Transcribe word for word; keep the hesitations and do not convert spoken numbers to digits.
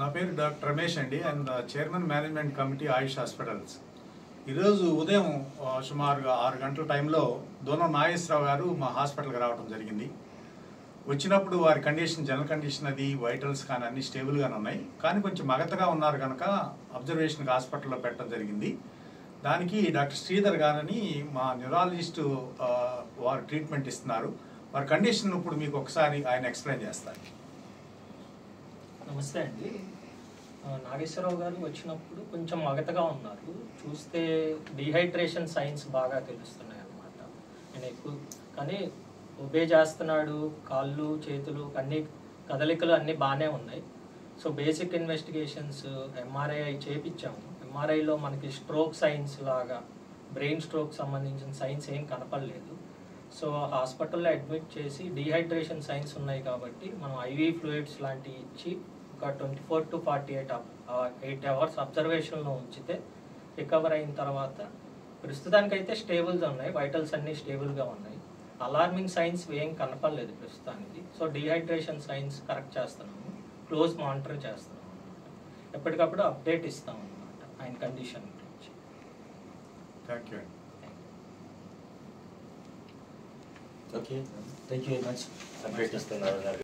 నా పేరు డాక్టర్ రమేష్ అండి. And chairman management committee Ayush hospitals. ఈరోజు ఉదయం సుమారుగా ఆరు గంటల టైంలో దూనం నాగేశ్వరరావు గారు మా హాస్పిటల్కి రావడం జరిగింది. వచ్చినప్పుడు వారి కండిషన్, జనరల్ కండిషన్ అది వైటల్స్ కానీ అన్ని స్టేబుల్గానే ఉన్నాయి, కానీ కొంచెం మగతగా ఉన్నారు కనుక అబ్జర్వేషన్కి హాస్పిటల్లో పెట్టడం జరిగింది. దానికి డాక్టర్ శ్రీధర్ గారని మా న్యూరాలజిస్టు వారు ట్రీట్మెంట్ ఇస్తున్నారు. వారి కండిషన్ ఇప్పుడు మీకు ఒకసారి ఆయన ఎక్స్ప్లెయిన్ చేస్తారు. నమస్తే అండి. నాగేశ్వరరావు గారు వచ్చినప్పుడు కొంచెం మగతగా ఉన్నారు. చూస్తే డిహైడ్రేషన్ సైన్స్ బాగా తెలుస్తున్నాయి అన్నమాట. నేను ఎక్కువ కానీ ఒబే చేస్తున్నాడు, కాళ్ళు చేతులు అన్ని కదలికలు అన్నీ బాగానే ఉన్నాయి. సో బేసిక్ ఇన్వెస్టిగేషన్స్ ఎంఆర్ఐ చేయించాము. ఎంఆర్ఐలో మనకి స్ట్రోక్ సైన్స్ లాగా బ్రెయిన్ స్ట్రోక్ సంబంధించిన సైన్స్ ఏం కనపడలేదు. సో హాస్పిటల్లో అడ్మిట్ చేసి డిహైడ్రేషన్ సైన్స్ ఉన్నాయి కాబట్టి మనం ఐవీ ఫ్లూయిడ్స్ లాంటివి ఇచ్చి ఒక twenty four to forty eight eight hours అబ్జర్వేషన్లో ఉంచితే రికవర్ అయిన తర్వాత ప్రస్తుతానికైతే స్టేబుల్గా ఉన్నాయి, వైటల్స్ అన్నీ స్టేబుల్గా ఉన్నాయి. అలార్మింగ్ సైన్స్ ఏం కనపడలేదు ప్రస్తుతానికి. సో డిహైడ్రేషన్ సైన్స్ కరెక్ట్ చేస్తున్నాము, క్లోజ్ మానిటర్ చేస్తున్నాము అనమాట. ఎప్పటికప్పుడు అప్డేట్ ఇస్తాము అనమాట ఆయన కండిషన్ గురించి. Thank you. Okay, thank you very much.